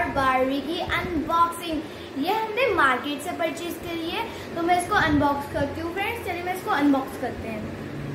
और बारबी की अनबॉक्सिंग। ये हमने मार्केट से परचेज करी है, तो मैं इसको अनबॉक्स करती हूँ फ्रेंड्स। चलिए मैं इसको अनबॉक्स करते हैं।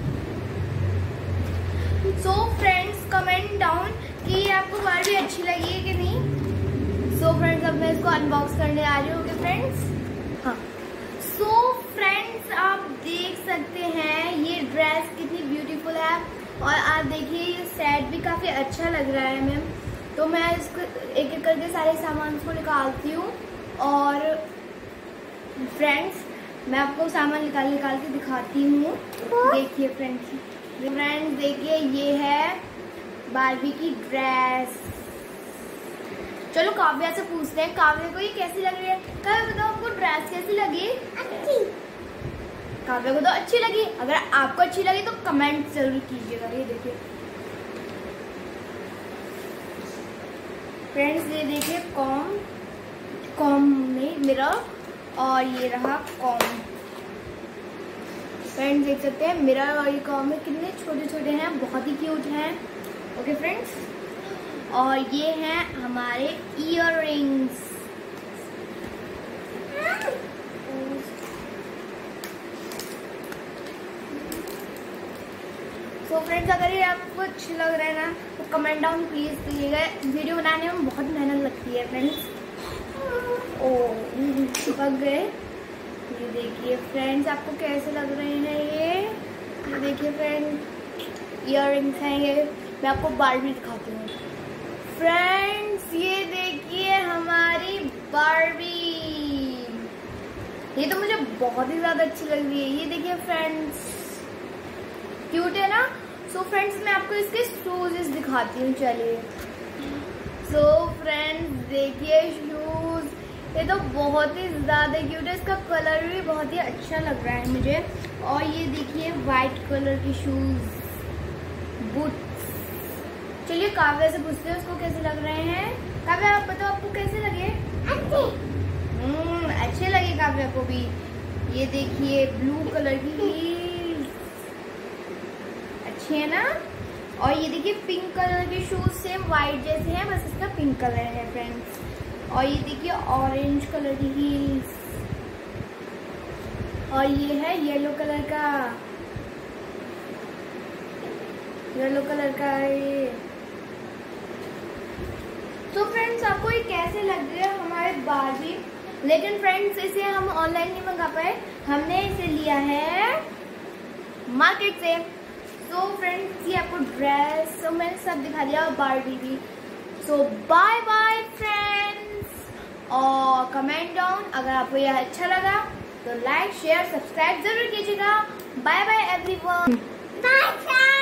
सो फ्रेंड्स कमेंट डाउन कि आपको बारबी अच्छी लगी है कि नहीं। सो फ्रेंड्स अब मैं इसको अनबॉक्स करने आ रही हूँ। ओके फ्रेंड्स, हाँ। सो फ्रेंड्स आप देख सकते हैं ये ड्रेस कितनी ब्यूटीफुल है, और आप देखिए ये सेट भी काफ़ी अच्छा लग रहा है मैम। तो मैं इसको एक एक करके सारे सामान को निकालती हूँ, और फ्रेंड्स मैं आपको सामान निकाल के दिखाती हूँ। देखिए फ्रेंड्स देखिए ये है बारबी की ड्रेस। चलो काव्या से पूछते हैं, काव्या को ये कैसी लग रही है। काव्या बताओ आपको ड्रेस कैसी लगी? अच्छी। काव्या को तो अच्छी लगी। अगर आपको अच्छी लगी तो कमेंट जरूर कीजिएगा। ये देखिए फ्रेंड्स, ये देखिए कॉम में मिरर, और ये रहा कॉम। फ्रेंड्स देख सकते हैं मिरर और ये कॉम में कितने छोटे छोटे हैं, बहुत ही क्यूट हैं। ओके फ्रेंड्स, और ये हैं हमारे इयररिंग्स। सो फ्रेंड्स अगर ये आपको अच्छी लग रहा है ना तो कमेंट डाउन प्लीज कीजिएगा। वीडियो बनाने में बहुत मेहनत लगती है फ्रेंड्स। चिपक गए। ये देखिए फ्रेंड्स आपको कैसे लग रहे हैं ये देखिए फ्रेंड्स इयररिंग्स हैं ये। मैं आपको बारबी दिखाती हूँ फ्रेंड्स। ये देखिए हमारी बारबी, ये तो मुझे बहुत ही ज्यादा अच्छी लग रही है। ये देखिए फ्रेंड्स क्यूट है ना। सो फ्रेंड्स मैं आपको इसके शूज दिखाती हूँ। चलिए सो फ्रेंड्स देखिए शूज, ये तो बहुत ही ज्यादा क्यूट है। इसका कलर भी बहुत ही अच्छा लग रहा है मुझे। और ये देखिए व्हाइट कलर की शूज बूट्स। चलिए काव्या से पूछते हैं उसको कैसे लग रहे हैं। काव्या आप बताओ आपको कैसे लगे? अच्छे लगे काव्या को भी। ये देखिए ब्लू कलर की हील्स अच्छी है ना। और ये देखिए पिंक कलर के शूज सेम व्हाइट जैसे हैं, बस इसका पिंक कलर है फ्रेंड्स। और ये देखिए ऑरेंज कलर की हील्स, और ये है येलो कलर का ये। तो फ्रेंड्स आपको ये कैसे लग रही है हमारे बारबी। लेकिन फ्रेंड्स इसे हम ऑनलाइन नहीं मंगा पाए, हमने इसे लिया है मार्केट से। सो फ्रेंड्स ये आपको ड्रेस तो मैंने सब दिखा दिया, और बारबी भी। सो बाय बाय फ्रेंड्स, और कमेंट डाउन अगर आपको यह अच्छा लगा तो लाइक शेयर सब्सक्राइब जरूर कीजिएगा। Bye bye everyone. Bye friends.